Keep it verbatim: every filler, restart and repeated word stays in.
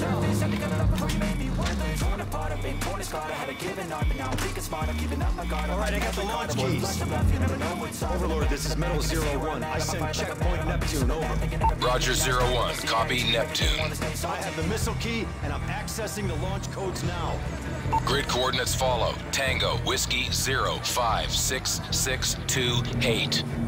Alright, I got the launch keys. Overlord, this is Metal Zero One. I send checkpoint Neptune, over. Roger, Zero One. Copy, Neptune. I have the missile key, and I'm accessing the launch codes now. Grid coordinates follow. Tango, Whiskey, zero, five, six, six, two, eight.